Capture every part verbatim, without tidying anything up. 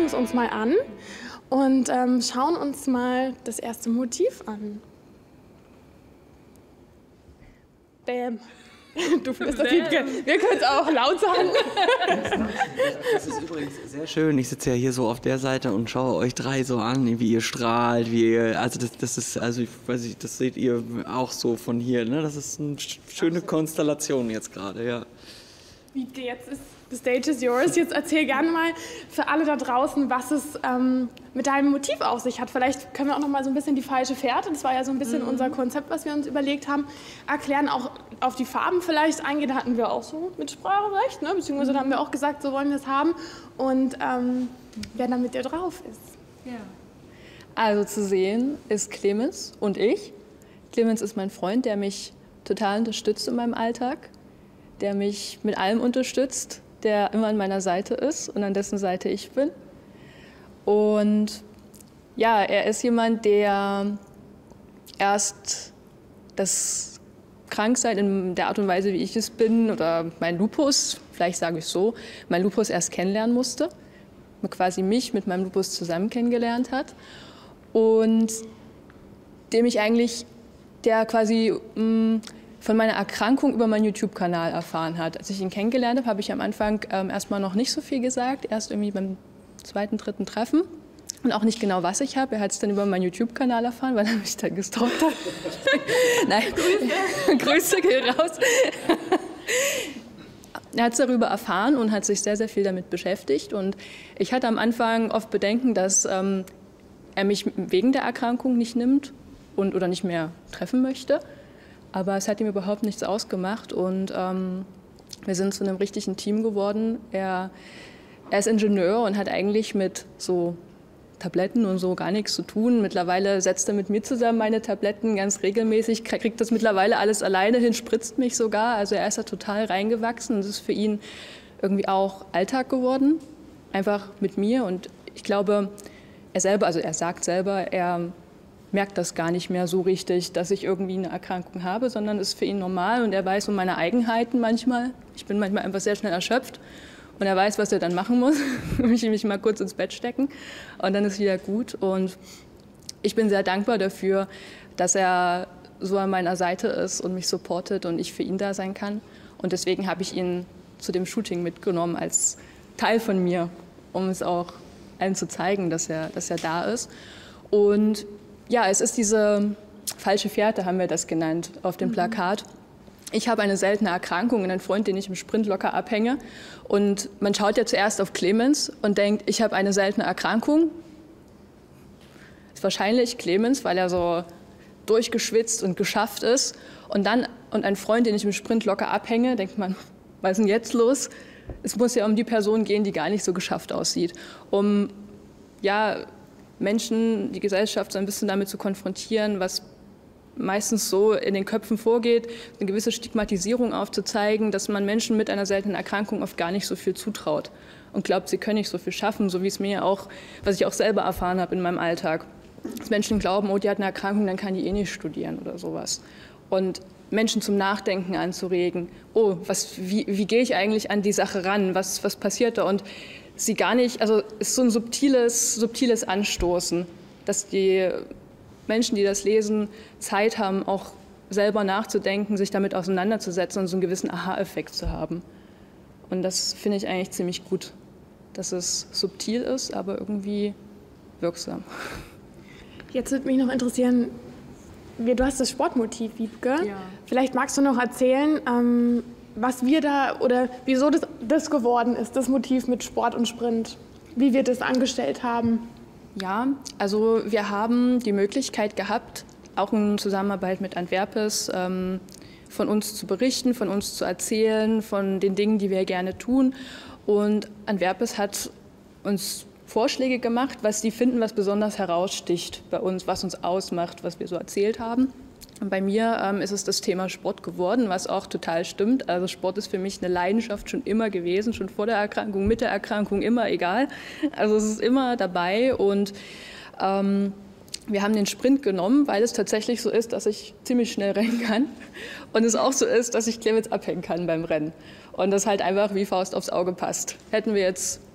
es uns mal an und ähm, schauen uns mal das erste Motiv an. Bäm. Du findest das Lied, wir können es auch laut sagen. Das ist übrigens sehr schön. Ich sitze ja hier so auf der Seite und schaue euch drei so an, wie ihr strahlt, wie ihr, also das, das ist, also ich weiß nicht, das seht ihr auch so von hier, ne? Das ist eine schöne Konstellation jetzt gerade, ja. Wie jetzt ist, the stage is yours. Jetzt erzähl gerne mal für alle da draußen, was es ähm, mit deinem Motiv auf sich hat. Vielleicht können wir auch noch mal so ein bisschen die falsche Fährte, das war ja so ein bisschen mhm. unser Konzept, was wir uns überlegt haben, erklären, auch auf die Farben vielleicht eingehen. Da hatten wir auch so Mitspracherecht, ne? Beziehungsweise da haben wir auch gesagt, so wollen wir es haben. Und ähm, wer da mit dir drauf ist. Ja. Also zu sehen ist Clemens und ich. Clemens ist mein Freund, der mich total unterstützt in meinem Alltag, der mich mit allem unterstützt, der immer an meiner Seite ist und an dessen Seite ich bin. Und ja, er ist jemand, der erst das Kranksein in der Art und Weise, wie ich es bin, oder mein Lupus, vielleicht sage ich so, mein Lupus erst kennenlernen musste, quasi mich mit meinem Lupus zusammen kennengelernt hat und dem ich eigentlich, der quasi mh, von meiner Erkrankung über meinen YouTube-Kanal erfahren hat. Als ich ihn kennengelernt habe, habe ich am Anfang ähm, erstmal noch nicht so viel gesagt, erst irgendwie beim zweiten, dritten Treffen und auch nicht genau, was ich habe. Er hat es dann über meinen YouTube-Kanal erfahren, weil er mich dann gestalkt hat. Nein, Grüße, Grüße gehen raus. Er hat es darüber erfahren und hat sich sehr, sehr viel damit beschäftigt. Und ich hatte am Anfang oft Bedenken, dass ähm, er mich wegen der Erkrankung nicht nimmt und, oder nicht mehr treffen möchte. Aber es hat ihm überhaupt nichts ausgemacht und ähm, wir sind zu einem richtigen Team geworden. Er, er ist Ingenieur und hat eigentlich mit so Tabletten und so gar nichts zu tun. Mittlerweile setzt er mit mir zusammen meine Tabletten ganz regelmäßig, kriegt das mittlerweile alles alleine hin, spritzt mich sogar. Also er ist da total reingewachsen. Es ist für ihn irgendwie auch Alltag geworden, einfach mit mir. Und ich glaube, er selber, also er sagt selber, er merkt das gar nicht mehr so richtig, dass ich irgendwie eine Erkrankung habe, sondern es ist für ihn normal und er weiß um meine Eigenheiten manchmal. Ich bin manchmal einfach sehr schnell erschöpft und er weiß, was er dann machen muss. Ich mich mal kurz ins Bett stecken und dann ist wieder gut. Und ich bin sehr dankbar dafür, dass er so an meiner Seite ist und mich supportet und ich für ihn da sein kann. Und deswegen habe ich ihn zu dem Shooting mitgenommen als Teil von mir, um es auch allen zu zeigen, dass er, dass er da ist. Und ja, es ist diese falsche Fährte, haben wir das genannt, auf dem Plakat. Ich habe eine seltene Erkrankung und einen Freund, den ich im Sprint locker abhänge. Und man schaut ja zuerst auf Clemens und denkt, ich habe eine seltene Erkrankung. Ist wahrscheinlich Clemens, weil er so durchgeschwitzt und geschafft ist. Und dann und ein Freund, den ich im Sprint locker abhänge, denkt man, was ist denn jetzt los? Es muss ja um die Person gehen, die gar nicht so geschafft aussieht. Um, ja, Menschen, die Gesellschaft so ein bisschen damit zu konfrontieren, was meistens so in den Köpfen vorgeht, eine gewisse Stigmatisierung aufzuzeigen, dass man Menschen mit einer seltenen Erkrankung oft gar nicht so viel zutraut und glaubt, sie können nicht so viel schaffen, so wie es mir auch, was ich auch selber erfahren habe in meinem Alltag. Dass Menschen glauben, oh, die hat eine Erkrankung, dann kann die eh nicht studieren oder sowas. Und Menschen zum Nachdenken anzuregen, oh, was, wie, wie gehe ich eigentlich an die Sache ran, was, was passiert da? Und sie gar nicht, also es ist so ein subtiles, subtiles Anstoßen, dass die Menschen, die das lesen, Zeit haben, auch selber nachzudenken, sich damit auseinanderzusetzen und so einen gewissen Aha-Effekt zu haben. Und das finde ich eigentlich ziemlich gut, dass es subtil ist, aber irgendwie wirksam. Jetzt würde mich noch interessieren, du hast das Sportmotiv, Wiebke. Ja. Vielleicht magst du noch erzählen, ähm, was wir da oder wieso das, das geworden ist, das Motiv mit Sport und Sprint, wie wir das angestellt haben. Ja, also wir haben die Möglichkeit gehabt, auch in Zusammenarbeit mit Antwerpes, ähm, von uns zu berichten, von uns zu erzählen, von den Dingen, die wir gerne tun. Und Antwerpes hat uns Vorschläge gemacht, was sie finden, was besonders heraussticht bei uns, was uns ausmacht, was wir so erzählt haben. Und bei mir ähm, ist es das Thema Sport geworden, was auch total stimmt. Also Sport ist für mich eine Leidenschaft schon immer gewesen, schon vor der Erkrankung, mit der Erkrankung, immer egal. Also es ist immer dabei und ähm, wir haben den Sprint genommen, weil es tatsächlich so ist, dass ich ziemlich schnell rennen kann und es auch so ist, dass ich Clemens abhängen kann beim Rennen und das halt einfach wie Faust aufs Auge passt. Hätten wir jetzt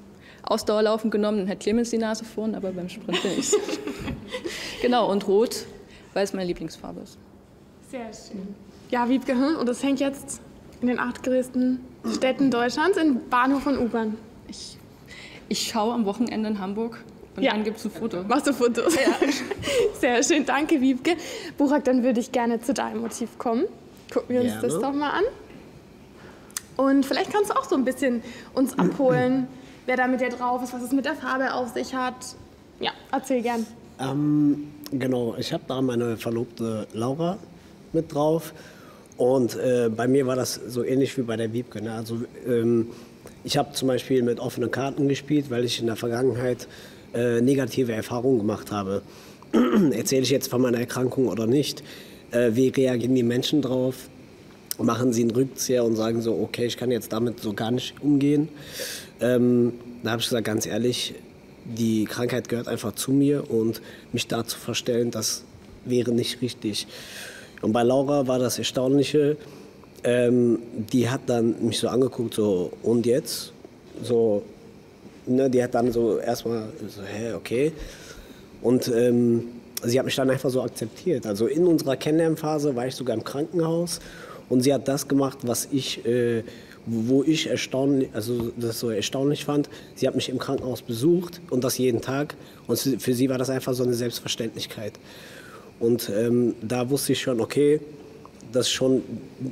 Ausdauerlaufen genommen, dann hat Clemens die Nase vorn, aber beim Sprint bin ich. Genau, und Rot, weil es meine Lieblingsfarbe ist. Sehr schön. Ja, Wiebke, und das hängt jetzt in den acht größten Städten Deutschlands in Bahnhof und U-Bahn. Ich, ich schaue am Wochenende in Hamburg und ja. Dann gibt es ein Foto. Machst du Fotos? Ja. Sehr schön, danke Wiebke. Burak, dann würde ich gerne zu deinem Motiv kommen. Gucken wir uns gerne. Das doch mal an. Und vielleicht kannst du auch so ein bisschen uns abholen, wer da mit dir drauf ist, was es mit der Farbe auf sich hat. Ja, erzähl gern. Ähm, genau, ich habe da meine Verlobte Laura mit drauf. Und äh, bei mir war das so ähnlich wie bei der Wiebke. Ne? Also, ähm, ich habe zum Beispiel mit offenen Karten gespielt, weil ich in der Vergangenheit äh, negative Erfahrungen gemacht habe. Erzähle ich jetzt von meiner Erkrankung oder nicht? Äh, wie reagieren die Menschen drauf? Machen sie einen Rückzieher und sagen so, okay, ich kann jetzt damit so gar nicht umgehen. Ähm, da habe ich gesagt, ganz ehrlich, die Krankheit gehört einfach zu mir und mich da zu verstellen, das wäre nicht richtig. Und bei Laura war das Erstaunliche, ähm, die hat dann mich so angeguckt, so, und jetzt? So, ne, die hat dann so erstmal so, hä, okay. Und ähm, sie hat mich dann einfach so akzeptiert. Also in unserer Kennenlernphase war ich sogar im Krankenhaus und sie hat das gemacht, was ich, äh, wo ich erstaunlich, also das so erstaunlich fand. Sie hat mich im Krankenhaus besucht und das jeden Tag. Und für sie war das einfach so eine Selbstverständlichkeit. Und ähm, da wusste ich schon, okay, das ist schon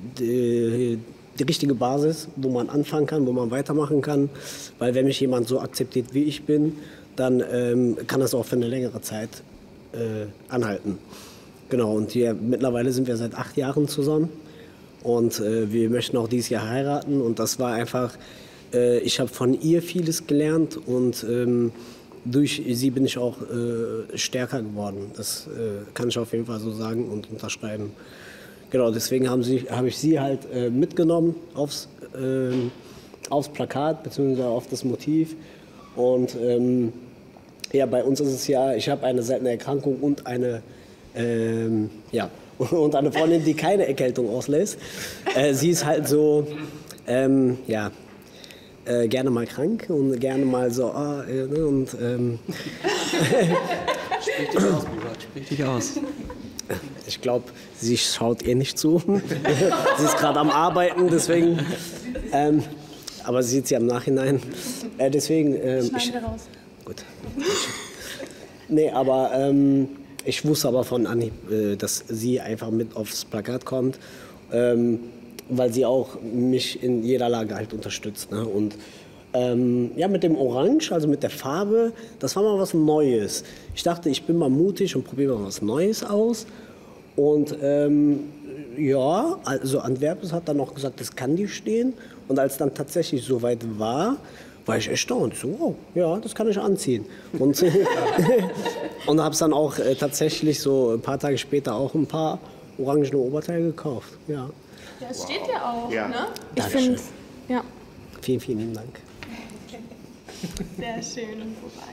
die, die richtige Basis, wo man anfangen kann, wo man weitermachen kann. Weil wenn mich jemand so akzeptiert, wie ich bin, dann ähm, kann das auch für eine längere Zeit äh, anhalten. Genau, und hier, mittlerweile sind wir seit acht Jahren zusammen. Und äh, wir möchten auch dieses Jahr heiraten. Und das war einfach, äh, ich habe von ihr vieles gelernt und ähm, durch sie bin ich auch äh, stärker geworden. Das äh, kann ich auf jeden Fall so sagen und unterschreiben. Genau, deswegen habe hab ich sie halt äh, mitgenommen aufs, äh, aufs Plakat bzw. auf das Motiv. Und ähm, ja, bei uns ist es ja, ich habe eine seltene Erkrankung und eine, ähm, ja, und eine Freundin, die keine Erkältung auslässt. Äh, sie ist halt so, ähm, ja, Äh, gerne mal krank und gerne mal so, ah, äh, ne, und ähm Sprich dich aus, Bruder, sprich dich aus. Ich glaube, sie schaut eh nicht zu. Sie ist gerade am Arbeiten, deswegen, ähm, aber sie sieht sie im Nachhinein. Äh, deswegen, ähm, Schneiden ich, wir raus. Gut. Nee, aber ähm, ich wusste aber von Anni, äh, dass sie einfach mit aufs Plakat kommt. Ähm, weil sie auch mich in jeder Lage halt unterstützt. Ne? Und ähm, ja, mit dem Orange, also mit der Farbe, das war mal was Neues. Ich dachte, ich bin mal mutig und probiere mal was Neues aus. Und ähm, ja, also Antwerpes hat dann noch gesagt, das kann die stehen. Und als dann tatsächlich soweit war, war ich erstaunt. So, wow, ja, das kann ich anziehen. Und, und habe es dann auch äh, tatsächlich so ein paar Tage später auch ein paar orangene Oberteile gekauft. Ja. Ja, es steht ja auch, Ja. ne? Ich Dankeschön. finde, ja. Vielen, vielen lieben Dank. Sehr schön, Burak.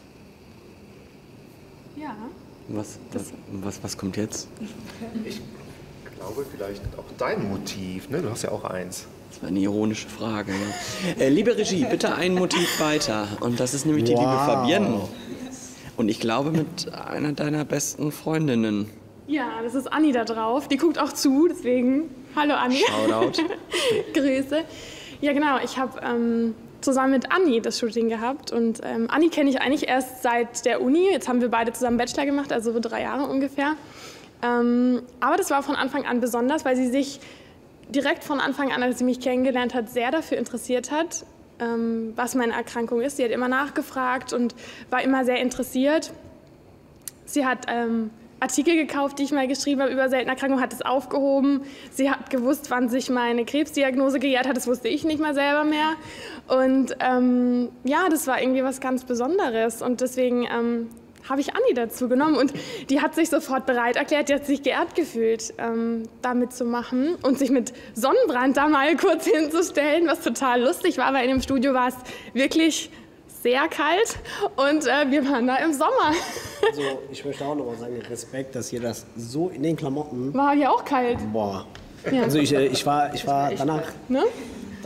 Ja. Was, was, was, was kommt jetzt? Ich glaube vielleicht auch dein Motiv, ne? Du hast ja auch eins. Das war eine ironische Frage. Ja. Äh, liebe Regie, bitte ein Motiv weiter. Und das ist nämlich die Wow. liebe Fabienne. Und ich glaube mit einer deiner besten Freundinnen. Ja, das ist Anni da drauf. Die guckt auch zu, deswegen hallo Anni. Shoutout. Grüße. Ja genau, ich habe ähm, zusammen mit Anni das Shooting gehabt. Und ähm, Anni kenne ich eigentlich erst seit der Uni. Jetzt haben wir beide zusammen Bachelor gemacht, also so drei Jahre ungefähr. Ähm, aber das war von Anfang an besonders, weil sie sich direkt von Anfang an, als sie mich kennengelernt hat, sehr dafür interessiert hat, ähm, was meine Erkrankung ist. Sie hat immer nachgefragt und war immer sehr interessiert. Sie hat ähm, Artikel gekauft, die ich mal geschrieben habe über seltene Erkrankungen, hat es aufgehoben. Sie hat gewusst, wann sich meine Krebsdiagnose gejährt hat, das wusste ich nicht mal selber mehr. Und ähm, ja, das war irgendwie was ganz Besonderes und deswegen ähm, habe ich Anni dazu genommen und die hat sich sofort bereit erklärt, die hat sich geehrt gefühlt, ähm, da mitzumachen und sich mit Sonnenbrand da mal kurz hinzustellen, was total lustig war, weil in dem Studio war es wirklich sehr kalt und äh, wir waren da im Sommer. Also ich möchte auch noch mal sagen, Respekt, dass ihr das so in den Klamotten... War ja auch kalt. Boah. Ja. Also ich, äh, ich war, ich war danach, Ne?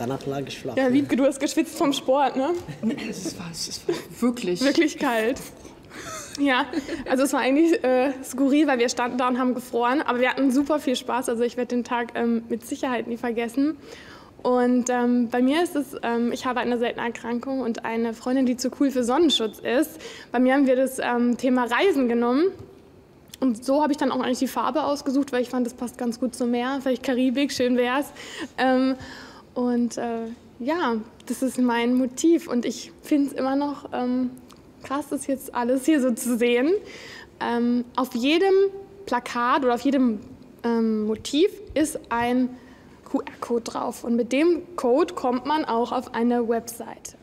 Danach lag ich flach. Ja, Wiebke, du hast geschwitzt vom Sport, ne? Es war, es war wirklich... Wirklich kalt. Ja, also es war eigentlich äh, skurril, weil wir standen da und haben gefroren, aber wir hatten super viel Spaß, also ich werde den Tag ähm, mit Sicherheit nie vergessen. Und ähm, bei mir ist es, ähm, ich habe eine seltene Erkrankung und eine Freundin, die zu cool für Sonnenschutz ist. Bei mir haben wir das ähm, Thema Reisen genommen. Und so habe ich dann auch eigentlich die Farbe ausgesucht, weil ich fand, das passt ganz gut zum Meer. Vielleicht Karibik, schön wär's. Ähm, und äh, ja, das ist mein Motiv. Und ich finde es immer noch ähm, krass, das jetzt alles hier so zu sehen. Ähm, auf jedem Plakat oder auf jedem ähm, Motiv ist ein Q R-Code drauf. Und mit dem Code kommt man auch auf eine Website.